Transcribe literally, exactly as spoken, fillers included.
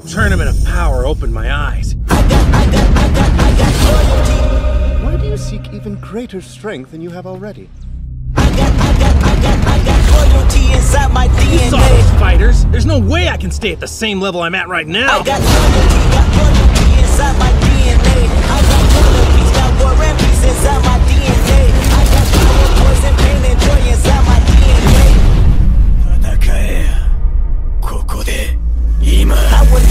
Tournament of Power opened my eyes. I got, I got, I got, I got loyalty. Why do you seek even greater strength than you have already? I got, I got, I got, I got loyalty inside my D N A. You saw those fighters. There's no way I can stay at the same level I'm at right now. I got loyalty, got loyalty inside my D N A. I got loyalty, got war and peace inside my D N A. I got power, poison, pain, and joy inside my D N A. I would